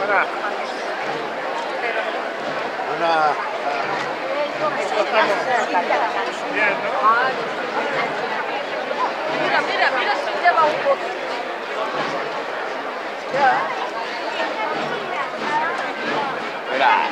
Una... Bien, ¿no? Mira, mira, mira si lleva un poquito. Mira.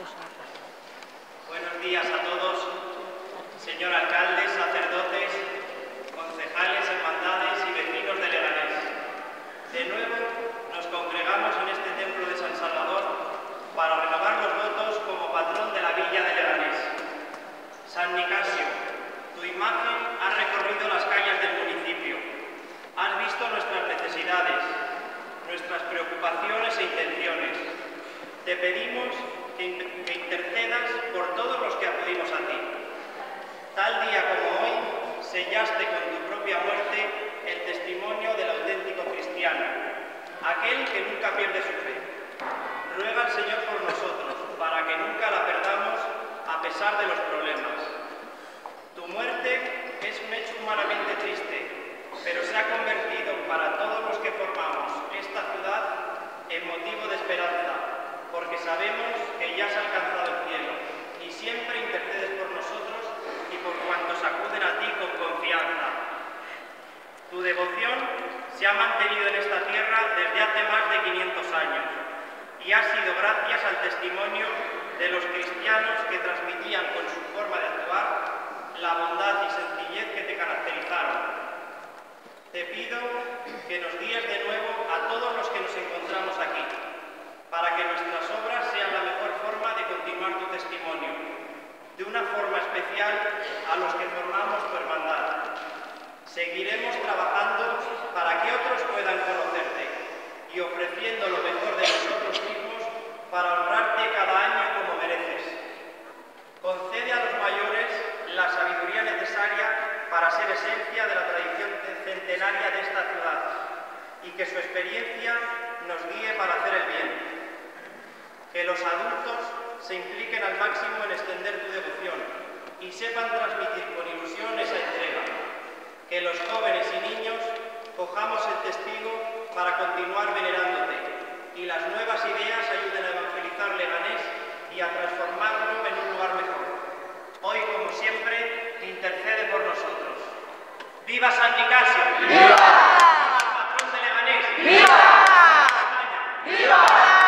Buenos días a todos, señor alcalde, sacerdotes, concejales, hermandades y vecinos de Leganés. De nuevo nos congregamos en este templo de San Salvador para renovar los votos como patrón de la villa de Leganés. San Nicasio, tu imagen ha recorrido las calles del municipio. Has visto nuestras necesidades, nuestras preocupaciones e intenciones. Te pedimos que intercedas por todos los que acudimos a ti. Tal día como hoy, sellaste con tu propia muerte el testimonio del auténtico cristiano, aquel que nunca pierde su fe. Ruega al Señor por nosotros, para que nunca la perdamos a pesar de los problemas. Tu muerte es un hecho humanamente triste, pero se ha convertido para todos los que formamos esta ciudad en motivo de esperanza, porque sabemos que ya has alcanzado el cielo y siempre intercedes por nosotros y por cuantos acuden a ti con confianza. Tu devoción se ha mantenido en esta tierra desde hace más de 500 años y ha sido gracias al testimonio de los cristianos que transmitían con su forma de actuar la bondad y sencillez que te caracterizaron. Te pido que nos guíes de nuevo a todos los que nos encontramos aquí, para que nuestras obras sean la mejor forma de continuar tu testimonio, de una forma especial a los que formamos tu hermandad. Seguiremos trabajando para que otros puedan conocerte y ofreciendo lo mejor de nosotros mismos para honrarte cada año como mereces. Concede a los mayores la sabiduría necesaria para ser esencia de la tradición centenaria de esta ciudad y que su experiencia nos guíe para hacer el bien. Que los adultos se impliquen al máximo en extender tu devoción y sepan transmitir con ilusión esa entrega. Que los jóvenes y niños cojamos el testigo para continuar venerándote y las nuevas ideas ayuden a evangelizar Leganés y a transformarlo en un lugar mejor. Hoy, como siempre, intercede por nosotros. ¡Viva San Nicasio! ¡Viva! ¡Viva el patrón de Leganés! ¡Viva! ¡Viva! ¡Viva!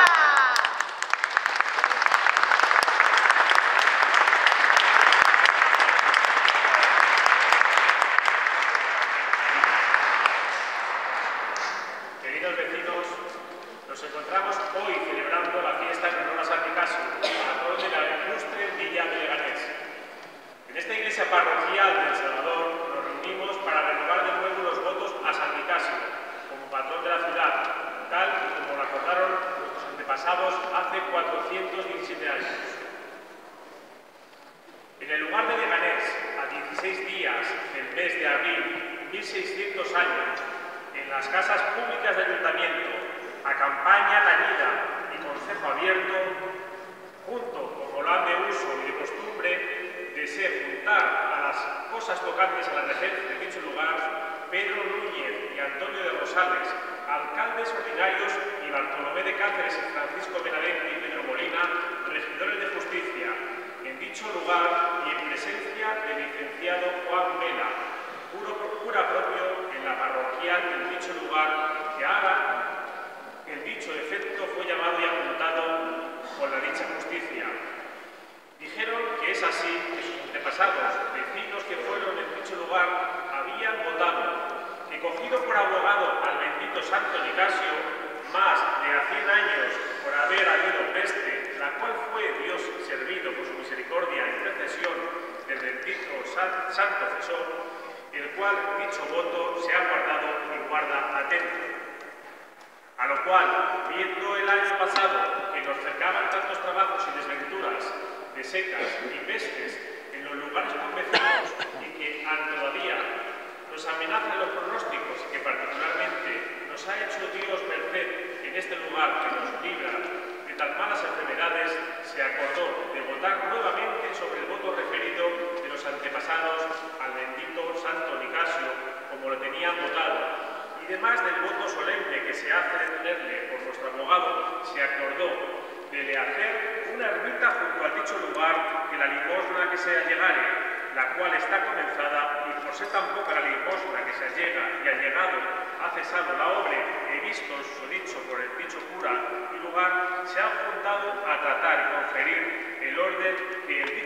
Queridos vecinos, nos encontramos hoy celebrando la fiesta en honor a San Nicasio, patrón de la ilustre villa de Leganés. En esta iglesia parroquial de El Salvador nos reunimos para renovar de nuevo los votos a San Nicasio como patrón de la ciudad, tal y como lo acordaron nuestros antepasados hace 417 años. En el lugar de Leganés, a 16 días del mes de abril, 1600 años, en las casas públicas del ayuntamiento, a campaña tañida y concejo abierto, junto, como lo han de uso y de costumbre, desee juntar a las cosas tocantes a la regencia de dicho lugar, Pedro Núñez y Antonio de Rosales, alcaldes ordinarios, y Bartolomé de Cáceres y Francisco Benavente y Pedro Molina, regidores de justicia, en dicho lugar y en presencia del licenciado Juan Vela, cura propio en la parroquial en dicho lugar, que haga el dicho efecto fue llamado y apuntado por la dicha justicia. Dijeron que es así que sus antepasados, vecinos que fueron en dicho lugar, habían votado que, cogido por abogado al bendito Santo Nicasio, más de a 100 años por haber habido peste, la cual fue Dios servido por su misericordia e intercesión del bendito Santo Cesor, el cual dicho voto se ha guardado y guarda atento. A lo cual, viendo el año pasado que nos cercaban tantos trabajos y desventuras de secas y pestes en los lugares convecinos y que todavía nos amenazan los pronósticos y que particularmente nos ha hecho Dios merced en este lugar que nos libra de tan malas enfermedades, se acordó de votar nuevamente sobre el voto referido de los antepasados al bendito Santo Nicasio, como lo tenían votado. Y además del voto solemne que se hace de tenerle por nuestro abogado, se acordó de le hacer una ermita junto a dicho lugar, que la limosna que se allegare, la cual está comenzada, y por ser tan poca la limosna que se allega y allegado ha cesado la obra, he visto su dicho por el dicho cura y lugar, se han juntado a tratar y conferir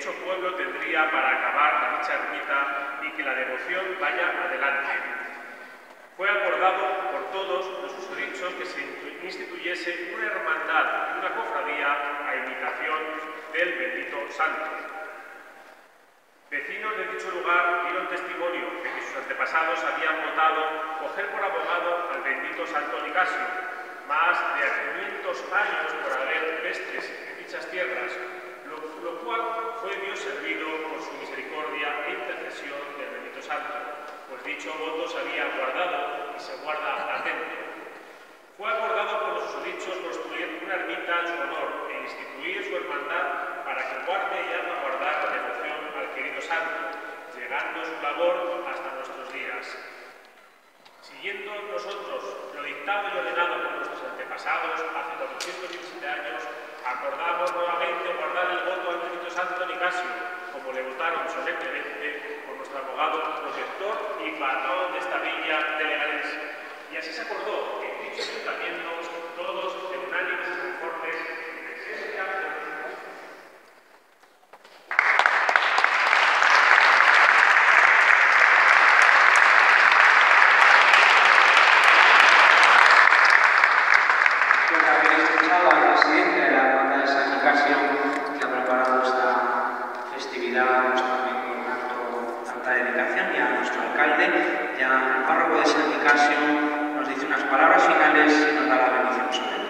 dicho pueblo tendría para acabar dicha ermita y que la devoción vaya adelante. Fue acordado por todos los susodichos que se instituyese una hermandad y una cofradía a imitación del bendito santo. Vecinos de dicho lugar dieron testimonio de que sus antepasados habían votado coger por abogado al bendito santo Nicasio, más de 500 años por haber pestes en dichas tierras, lo cual fue Dios servido por su misericordia e intercesión del bendito santo, pues dicho voto se había guardado y se guarda latente. Fue acordado por los susodichos construir una ermita en su honor e instituir su hermandad para que guarde y haga guardar la devoción al querido santo, llegando su labor hasta nuestros días. Siguiendo nosotros lo dictado y ordenado por nuestros antepasados hace 417 años, acordamos nuevamente guardar el voto al bendito santo Nicasio, como le votaron solemnemente por nuestro abogado protector y patrón de esta villa de Leganés. Y así se acordó que en dicho ayuntamiento todos de unánimes y conformes Pues habéis escuchado al presidente de la Hermandad de San Nicasio, que ha preparado esta festividad también con tanta dedicación, y a nuestro alcalde, ya el párroco de San Nicasio, nos dice unas palabras finales y nos da la bendición solemne.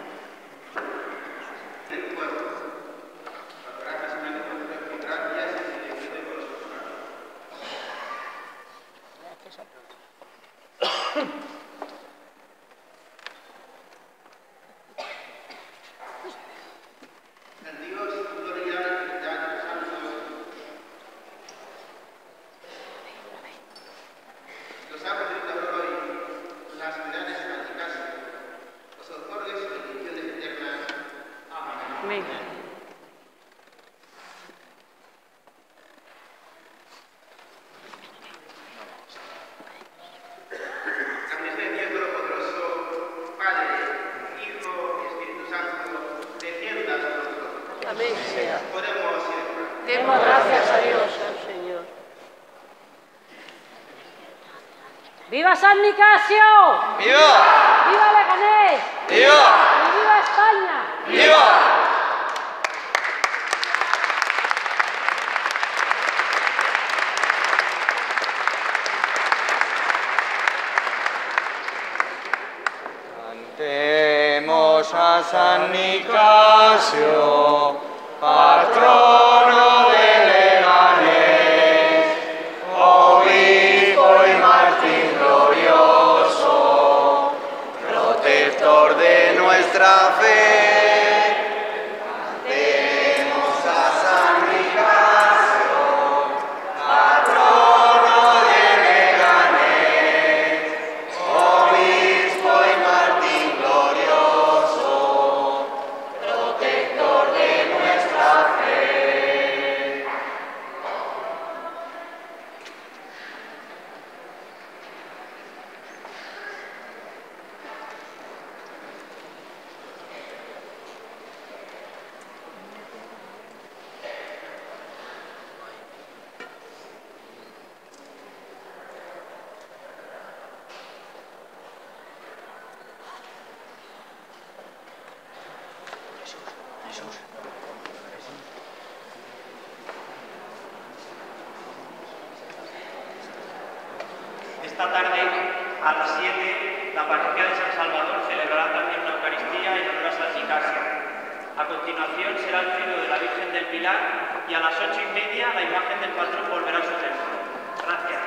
Amén, Señor. Demos gracias a Dios, Señor. ¡Viva San Nicasio! ¡Viva! ¡Viva Leganés! ¡Viva! ¡Y viva España! ¡Viva! Cantemos a San Nicasio, patrono de Leganés, obispo y mártir glorioso, protector de nuestra fe. Cantemos a San Nicasio, patrono de Leganés, obispo y mártir glorioso, protector de nuestra fe. Esta tarde, a las 7, la parroquia de San Salvador celebrará también una Eucaristía en honor a San Nicasio. A continuación será el trío de la Virgen del Pilar y a las 8:30 la imagen del patrón volverá a su templo. Gracias.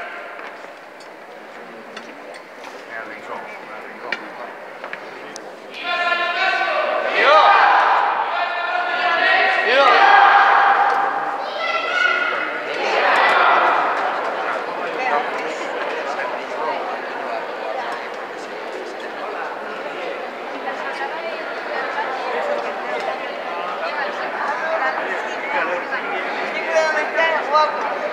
Guapo.